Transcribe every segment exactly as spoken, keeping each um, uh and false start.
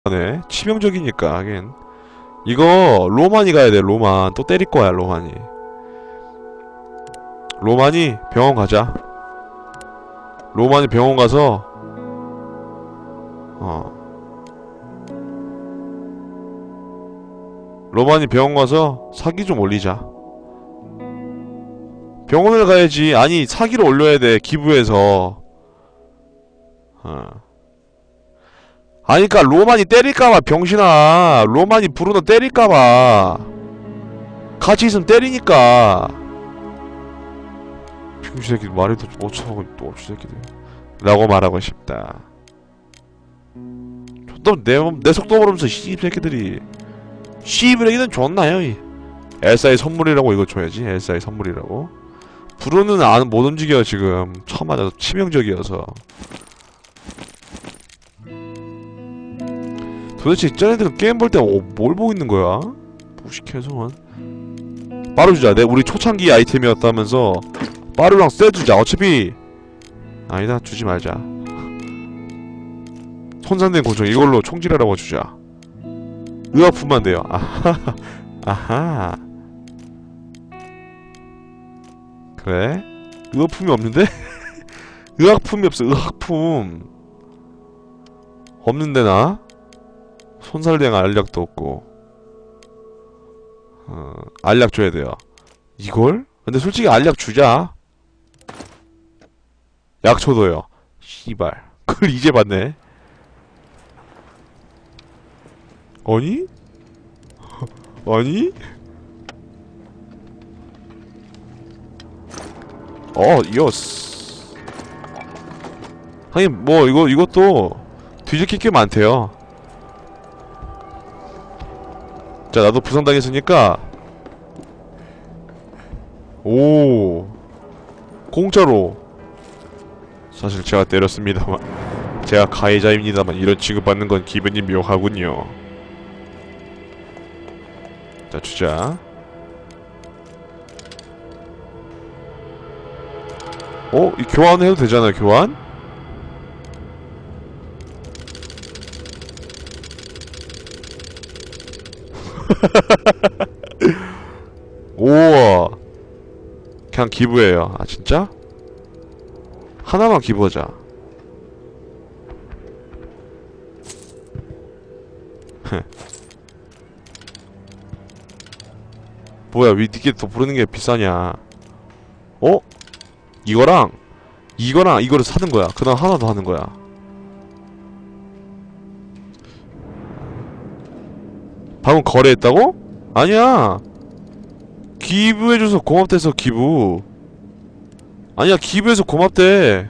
네, 치명적이니까 하긴. 이거 로만이 가야 돼. 로만 또 때릴 거야. 로만이 로만이 병원 가자. 로만이 병원 가서 어 로만이 병원 가서 사기 좀 올리자. 병원을 가야지. 아니 사기를 올려야 돼. 기부해서. 어 아니까 로만이 때릴까봐. 병신아, 로만이 브루노 때릴까봐. 같이 있으면 때리니까. 병신새끼 말해도 어쩌고 또 어쩌새끼들 라고 말하고 싶다. 또 내, 내 속도 모르면서 씨새끼들이. 씨브레기는 좋나요? 이 엘사의 선물이라고 이거 줘야지. 엘사의 선물이라고. 브루노는 안, 못 움직여 지금. 처음 맞아서 치명적이어서. 도대체 쟤네들은 게임 볼 때 어, 뭘 보고 있는 거야? 무식해서. 빠루 주자. 내 우리 초창기 아이템이었다면서 빠루랑 쎄 주자. 어차피 아니다. 주지 말자. 손상된 고정 이걸로 총질하라고 주자. 의약품만 돼요. 아하. 아하. 그래? 의약품이 없는데? 의약품이 없어. 의약품 없는데 나? 손살된 알약도 없고. 어, 알약 줘야 돼요. 이걸? 근데 솔직히 알약 주자. 약초도요. 씨발. 그걸 이제 봤네. 아니? 아니? 어, 이어스. 하긴 뭐 이거 이것도 뒤집힐 게 많대요. 자, 나도 부상당했으니까. 오, 공짜로. 사실 제가 때렸습니다만, 제가 가해자입니다만 이런 취급받는 건 기분이 묘하군요. 자, 주자. 어? 이 교환해도 되잖아, 교환? 우와. 그냥 기부해요. 아 진짜? 하나만 기부하자. 뭐야 왜 니께 더 부르는 게 비싸냐. 어? 이거랑 이거랑 이거를 사는 거야. 그 다음 하나 더 하는 거야. 방금 거래했다고? 아니야. 기부해줘서 고맙대서 기부. 아니야 기부해서 고맙대.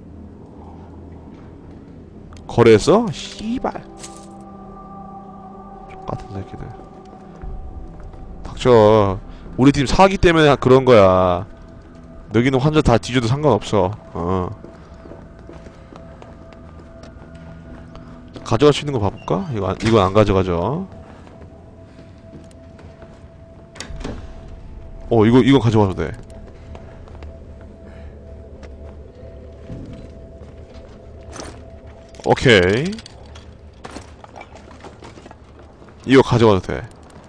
거래했어? 씨발 똑같은 새끼들. 닥쳐. 우리 팀 사기 때문에 그런 거야. 여기는 환자 다 뒤져도 상관없어. 어. 가져갈 수 있는 거 봐볼까? 이거 안, 이건 안 가져가죠. 어 이거 이거 가져가도 돼. 오케이. 이거 가져가도 돼.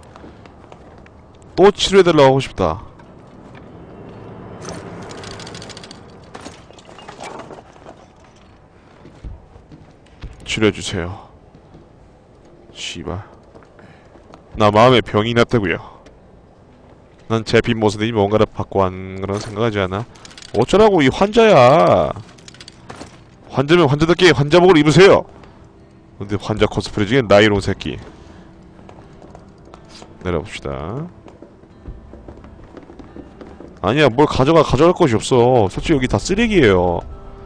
또 치료해달라고 하고 싶다. 치료해주세요. 씨발. 나 마음에 병이 났다구요. 난 제 빈 모습이 뭔가를 받고 한 그런 생각하지 않아? 어쩌라고 이 환자야. 환자면 환자답게 환자복을 입으세요. 근데 환자 코스프레 중에 나이로운 새끼. 내려봅시다. 아니야 뭘 가져가. 가져갈 것이 없어. 솔직히 여기 다 쓰레기예요.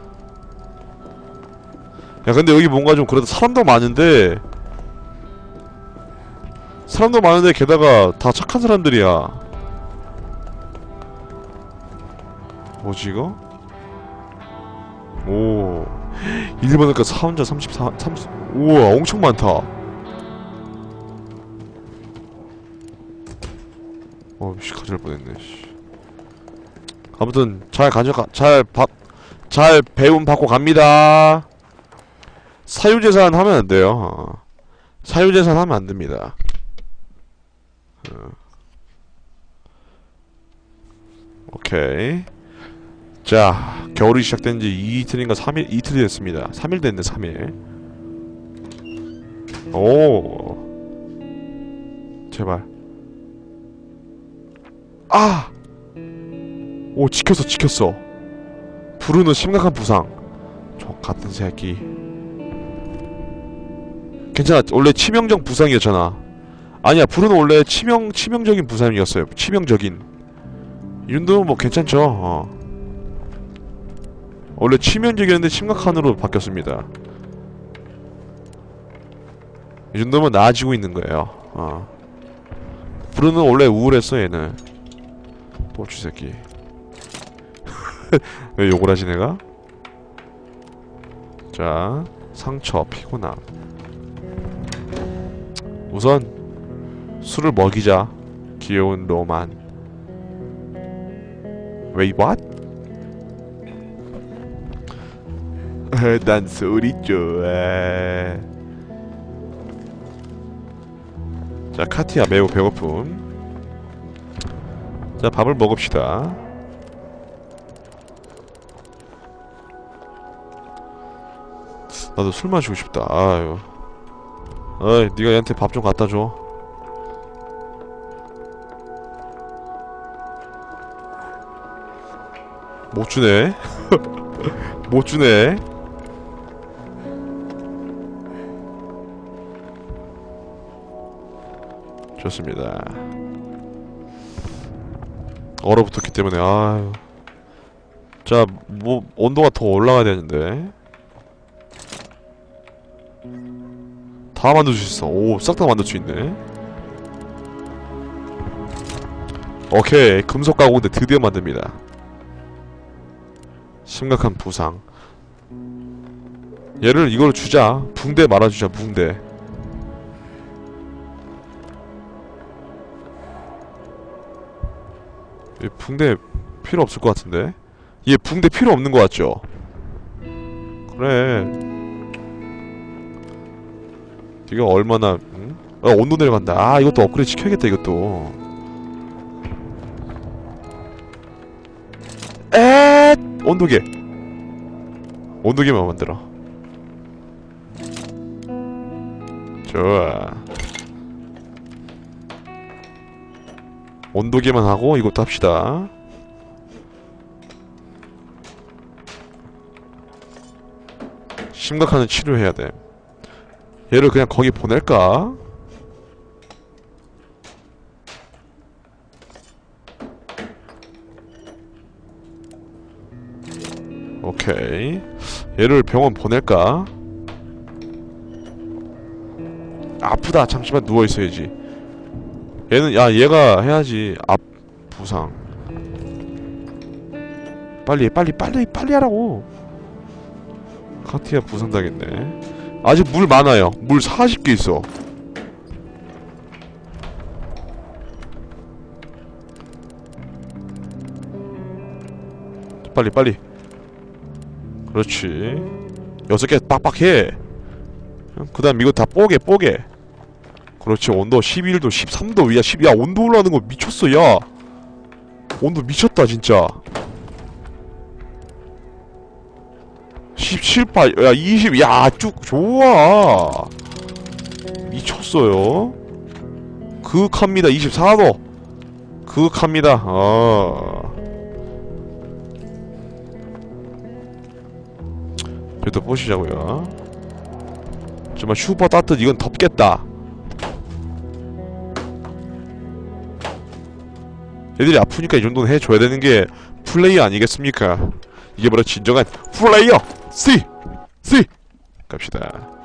야 근데 여기 뭔가 좀 그래도 사람도 많은데 사람도 많은데 게다가 다 착한 사람들이야. 뭐지 이거? 오 일 번이니까 사원자 삼십사, 삼십 우와 엄청 많다. 어씨 가져갈 뻔했네. 씨. 아무튼 잘 가져가. 잘 밥 잘 배움 받고 갑니다. 사유재산 하면 안 돼요. 사유재산 하면 안됩니다. 어. 오케이. 자, 겨울이 시작된지 이틀인가 삼일, 이틀이 됐습니다. 삼일 됐네, 삼일. 오. 제발. 아! 오, 지켰어, 지켰어. 브루노 심각한 부상. 저 같은 새끼. 괜찮아. 원래 치명적 부상이었잖아. 아니야, 브루노 원래 치명, 치명적인 부상이었어요. 치명적인. 이 정도면 뭐 괜찮죠. 어. 원래 치명적이었는데 심각한으로 바뀌었습니다. 이 정도면 나아지고 있는 거예요. 어. 브루노는 원래 우울했어, 얘는. 똘추 새끼. 왜 욕을 하지, 내가? 자, 상처, 피곤함. 우선 술을 먹이자. 귀여운 로만. Wait, what? 난 소리 좋아. 자, 카티야 매우 배고픔. 자, 밥을 먹읍시다. 나도 술 마시고 싶다. 아유. 어이, 니가 얘한테 밥 좀 갖다 줘. 못 주네. 못 주네. 좋습니다. 얼어붙었기 때문에 아유. 자, 뭐 온도가 더 올라가야 되는데. 다 만들 수 있어. 오, 싹 다 만들 수 있네. 오케이, 금속 가공대 드디어 만듭니다. 심각한 부상. 얘를 이걸 주자. 붕대 말아주자. 붕대. 얘 붕대 필요 없을 것 같은데? 얘 붕대 필요 없는 것 같죠? 그래. 이거 얼마나 응? 아, 온도 내려간다. 아, 이것도 업그레이드 시켜야겠다. 이것도 에 온도계. 온도계만 만들어. 좋아. 온도계만 하고 이것도 합시다. 심각한 치료해야 돼. 얘를 그냥 거기 보낼까? 오케이. 얘를 병원 보낼까? 아프다. 잠시만 누워있어야지. 얘는 야 얘가 해야지. 앞 부상. 빨리 빨리 빨리 빨리 하라고. 카티아 부상당했네. 아직 물 많아요. 물 사십 개 있어. 빨리 빨리. 그렇지. 여섯 개 빡빡해. 그 다음 이거 다 뽀개 뽀개. 그렇지. 온도 십일 도 십삼 도. 야, 십, 야 온도 올라가는 거 미쳤어. 야 온도 미쳤다 진짜. 십칠, 팔, 야 이십. 야 쭉 좋아. 미쳤어요. 그윽합니다. 이십사 도. 그윽합니다. 어. 그래도 보시자고요. 정말 슈퍼 따뜻. 이건 덥겠다. 애들이 아프니까 이 정도는 해줘야 되는 게 플레이어 아니겠습니까? 이게 바로 진정한 플레이어! C! C! 갑시다.